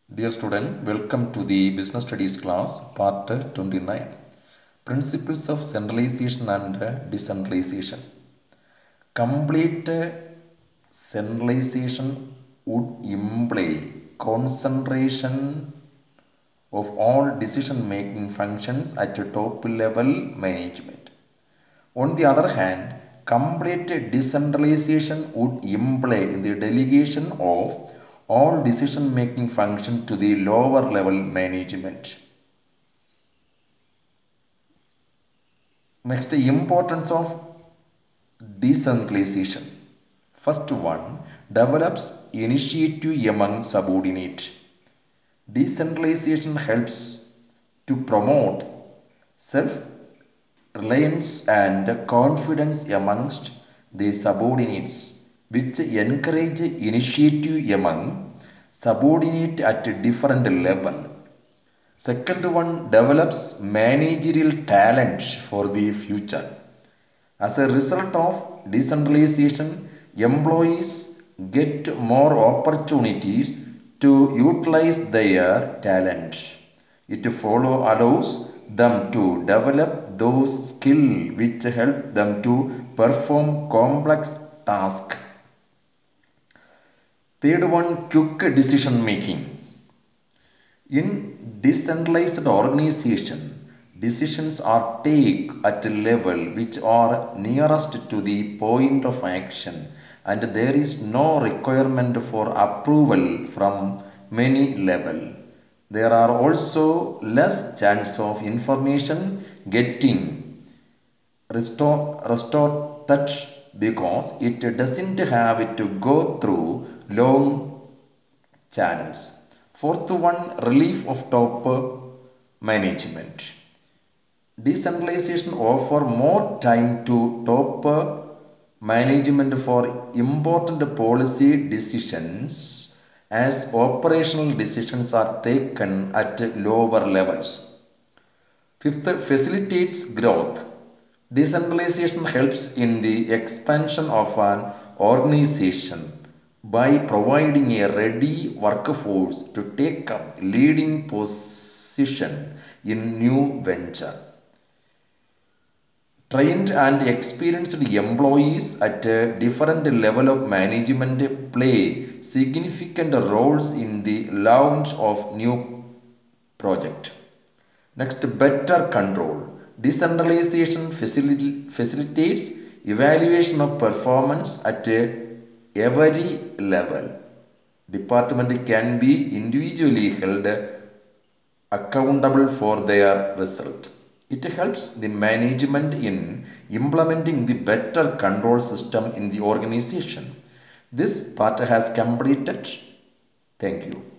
Dear student, welcome to the Business Studies class, part 29. Principles of Centralization and Decentralization. Complete centralization would imply concentration of all decision-making functions at top level management. On the other hand, complete decentralization would imply the delegation of all decision-making function to the lower level management. Next, importance of decentralization. First one, develops initiative among subordinates. Decentralization helps to promote self-reliance and confidence amongst the subordinates, which encourage initiative among subordinate at a different level. Second one, develops managerial talents for the future. As a result of decentralization, employees get more opportunities to utilize their talent. It allows them to develop those skills which help them to perform complex tasks. Third one, quick decision making. In decentralized organization, decisions are taken at a level which are nearest to the point of action, and there is no requirement for approval from many levels. There are also less chance of information getting restored because it doesn't have to go through long channels. Fourth one, relief of top management. Decentralization offer more time to top management for important policy decisions as operational decisions are taken at lower levels. Fifth, facilitates growth. Decentralization helps in the expansion of an organization by providing a ready workforce to take up leading position in new venture. Trained and experienced employees at a different level of management play significant roles in the launch of new project. Next, better control. Decentralization facilitates evaluation of performance at every level. Department can be individually held accountable for their result. It helps the management in implementing the better control system in the organization. This part has completed. Thank you.